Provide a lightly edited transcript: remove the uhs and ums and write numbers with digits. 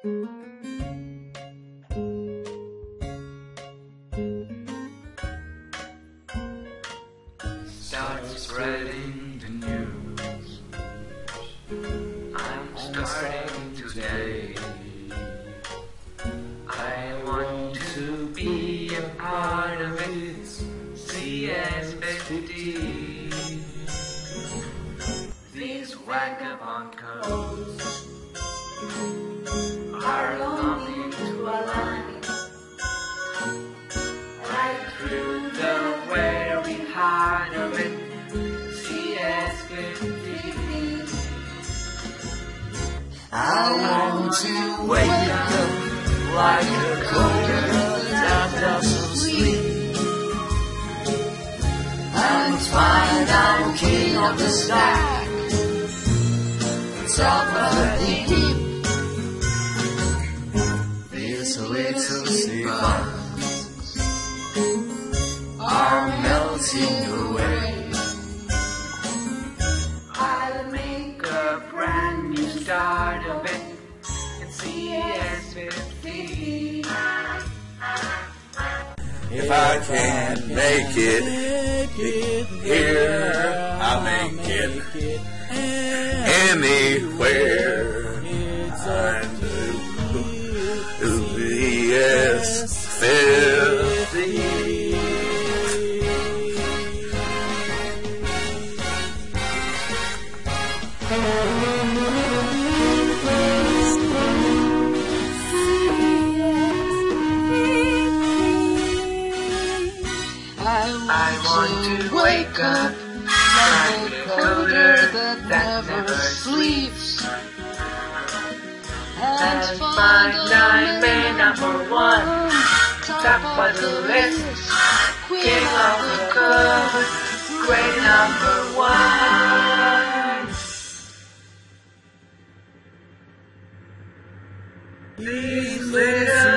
Start spreading the news. I'm starting today. I want to be a part of it. cs50. These vagabond codes are longing to align right through the very heart of it. cs50. I want to wake up like a coder that doesn't sleep, and find I'm king of the stack, top of the heap. These little seabirds are melting away. I'll make a brand new start of it. It's cs50. If I can't make it here, I'll make it anywhere. I do cs50. I want to wake up like a coder that never sleeps, and find I'm number one, top of the list, king of the code, great number one. These little